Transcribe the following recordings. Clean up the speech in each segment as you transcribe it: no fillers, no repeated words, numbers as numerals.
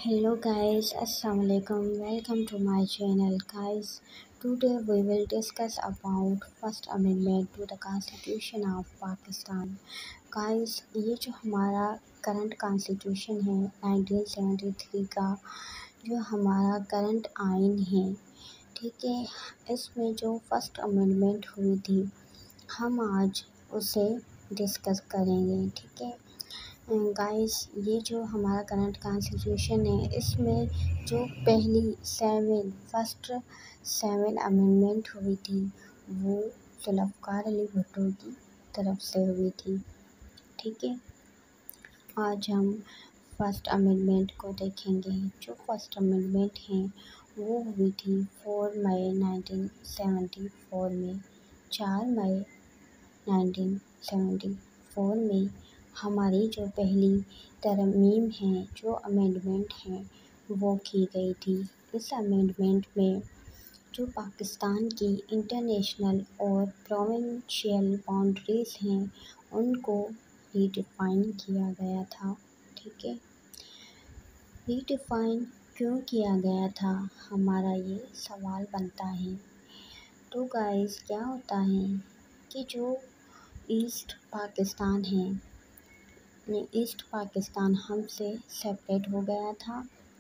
Hello guys, Assalamualaikum. Welcome to my channel guys. Today we will discuss about First Amendment to the Constitution of Pakistan. Guys, ये जो हमारा current constitution है 1973 का, जो हमारा current आइन है, ठीक है, इसमें जो फर्स्ट अमेंडमेंट हुई थी हम आज उसे डिस्कस करेंगे। ठीक है गाइस, ये जो हमारा करंट कॉन्स्टिट्यूशन है इसमें जो पहली फर्स्ट 7 अमेंडमेंट हुई थी वो जुल्फ़िकार अली भुट्टो की तरफ से हुई थी। ठीक है, आज हम फर्स्ट अमेंडमेंट को देखेंगे। जो फर्स्ट अमेंडमेंट है वो हुई थी 4 मई 1974 में। 4 मई 1974 में हमारी जो पहली तरमीम है, जो अमेंडमेंट है, वो की गई थी। इस अमेंडमेंट में जो पाकिस्तान की इंटरनेशनल और प्रोविंशियल बाउंड्रीज़ हैं उनको रीडिफाइन किया गया था। ठीक है, रीडिफाइन क्यों किया गया था, हमारा ये सवाल बनता है। तो गाइस, क्या होता है कि जो ईस्ट पाकिस्तान है, ईस्ट पाकिस्तान हमसे सेपरेट हो गया था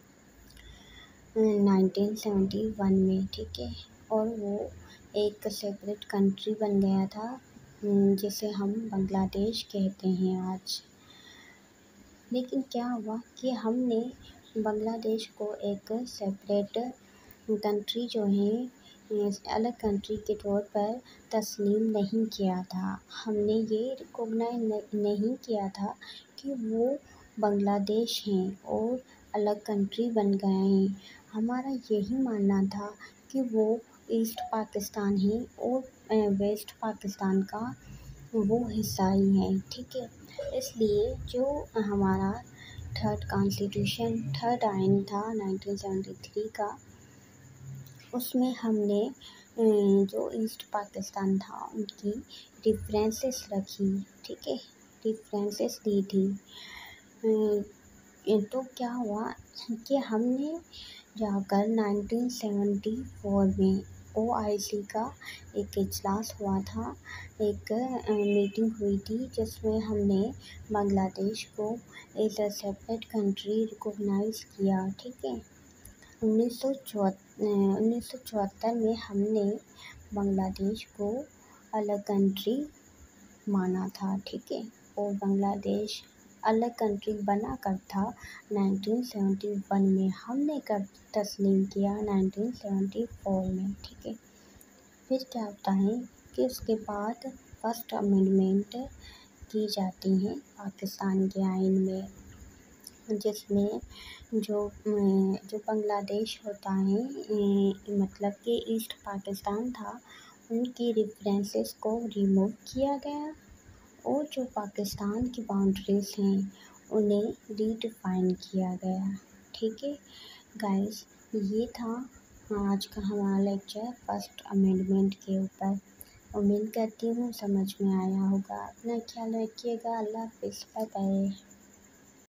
1971 में। ठीक है, और वो एक सेपरेट कंट्री बन गया था जिसे हम बांग्लादेश कहते हैं आज। लेकिन क्या हुआ कि हमने बांग्लादेश को एक सेपरेट कंट्री जो है, अलग कंट्री के तौर पर तस्लीम नहीं किया था। हमने ये रिकॉग्नाइज नहीं किया था कि वो बांग्लादेश हैं और अलग कंट्री बन गए हैं। हमारा यही मानना था कि वो ईस्ट पाकिस्तान है और वेस्ट पाकिस्तान का वो हिस्सा ही है। ठीक है, इसलिए जो हमारा थर्ड आइन था 1973 का, उसमें हमने जो ईस्ट पाकिस्तान था उनकी डिफरेंसेस रखी। ठीक है, डिफरेंसेस दी थी। तो क्या हुआ कि हमने जाकर 1974 में OIC का एक इजलास हुआ था, एक मीटिंग हुई थी जिसमें हमने बांग्लादेश को as a separate country recognise किया। ठीक है, 1974 में हमने बांग्लादेश को अलग कंट्री माना था। ठीक है, और बांग्लादेश अलग कंट्री बना कर था 1971 में, हमने कब तस्लीम किया 1974 में। ठीक है, फिर क्या होता है कि उसके बाद फर्स्ट अमेंडमेंट की जाती है पाकिस्तान के आइन में, जिसमें जो बांग्लादेश होता है, मतलब कि ईस्ट पाकिस्तान था, उनकी रेफरेंसेस को रिमूव किया गया और जो पाकिस्तान की बाउंड्रीज़ हैं उन्हें रीडिफाइन किया गया। ठीक है गाइस, ये था आज का हमारा लेक्चर फर्स्ट अमेंडमेंट के ऊपर। उम्मीद करती हूँ समझ में आया होगा। अपना ख्याल रखिएगा। अल्लाह हाफ़िज़, बाय बाय।